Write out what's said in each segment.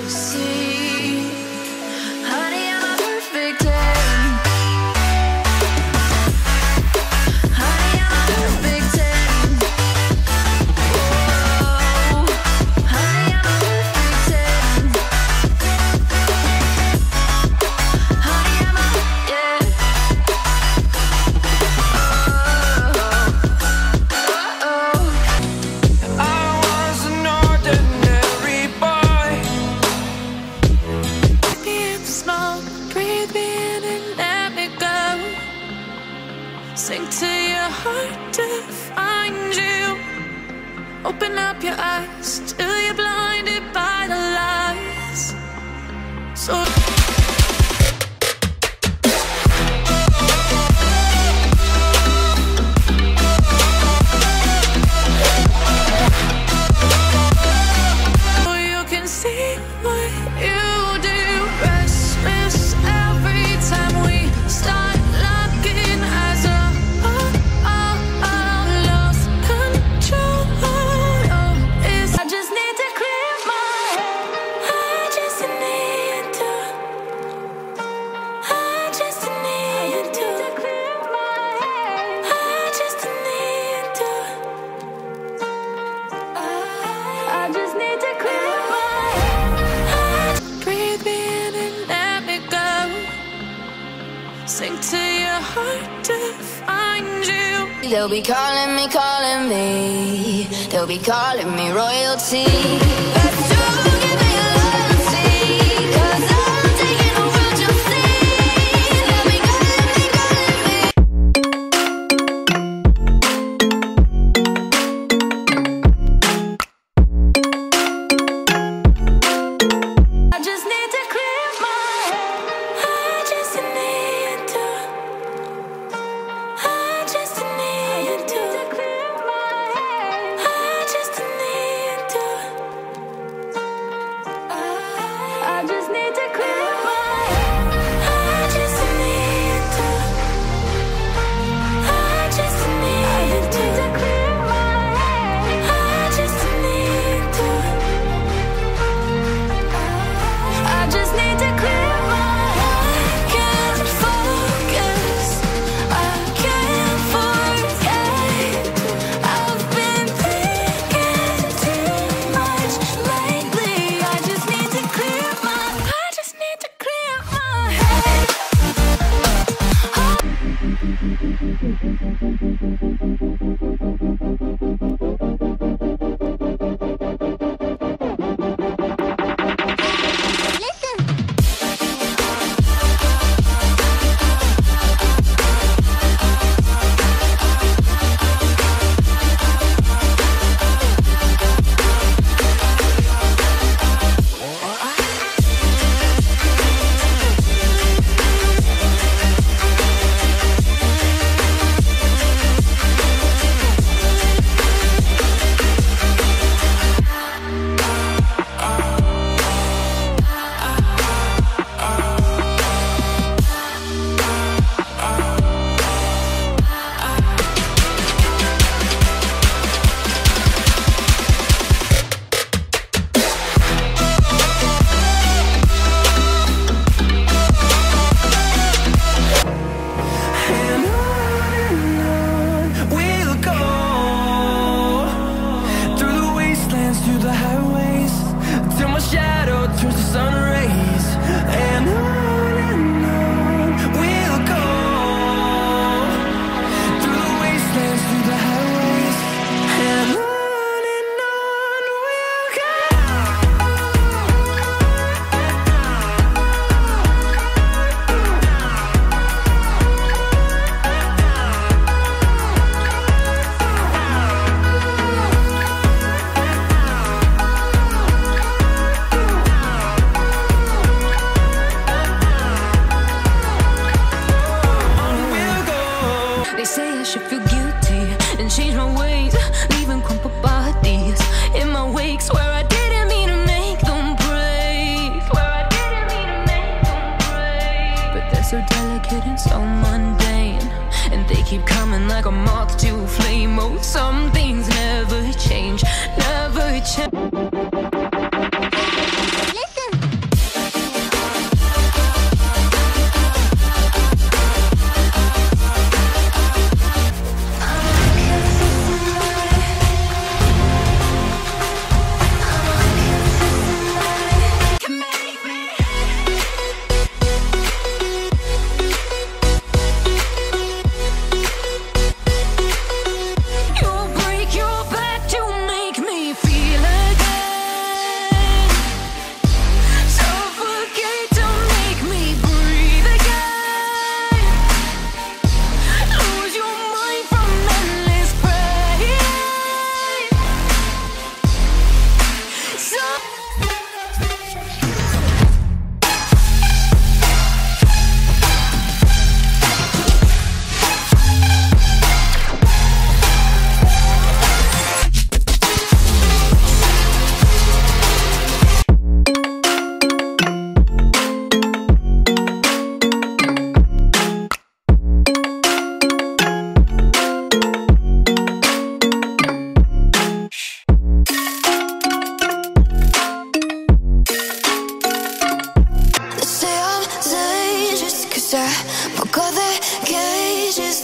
see. Honey, I'm a perfect 10. Honey, I'm a perfect 10. Whoa. Honey, I'm a perfect 10. Honey, I'm a, yeah. I was an ordinary boy. Me in the smoke, breathe me in and let me go. Sink to your heart to find you. Open up your eyes till you're blinded by the lies. So you can see what you do. Restless every time we start looking as a lost control. I just need to clear my head. I just need to clear my head. I just need to clear my head. Breathe me in and let me go. Sink to your heart to find you. They'll be calling me. They'll be calling me royalty. Let's do give me loyalty, 'cause I'm taking the world, you'll see. They'll be calling me. I just need to clear my head. I just need to clear my head. I just need to clear my head. I just need to clear my head. I just need to clear my head. Can't focus, I can't forget. I've been thinking too much lately. I just need to clear my head. And on we'll go, through the wastelands, through the highways, till my shadow turns to sun rays. And on we'll go, through the wastelands, through the highways. And on we'll go. They say I should feel guilty and change my ways, leaving crumpled bodies in my wake. Swear I didn't mean to make them break. But they're so delicate and so mundane, and they keep coming like a moth to a flame. Oh, some things never change, never change. Listen.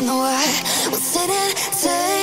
know I will sit and take